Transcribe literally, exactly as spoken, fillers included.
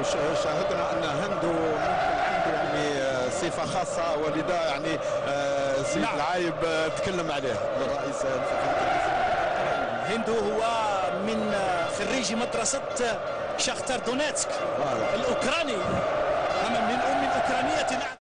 شاهدنا ان هندو ممكن عنده يعني صفه خاصه، ولذا يعني سيد نعم. العايب تكلم عليه الرئيس هندو هو من خريج مدرسه شاختار دونيتسك الاوكراني، من ام اوكرانيه.